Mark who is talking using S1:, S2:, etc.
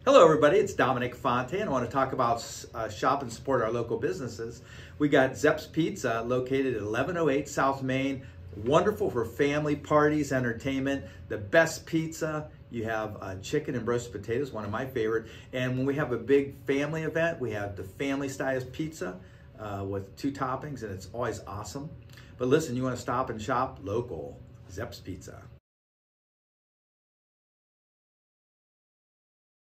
S1: Hello everybody, it's Dominic Fonte, and I want to talk about shop and support our local businesses. We got Zepp's Pizza located at 1108 South Main. Wonderful for family parties, entertainment, the best pizza. You have chicken and roasted potatoes, one of my favorite. And when we have a big family event, we have the family style pizza with 2 toppings, and it's always awesome. But listen, you want to stop and shop? Local, Zepp's Pizza.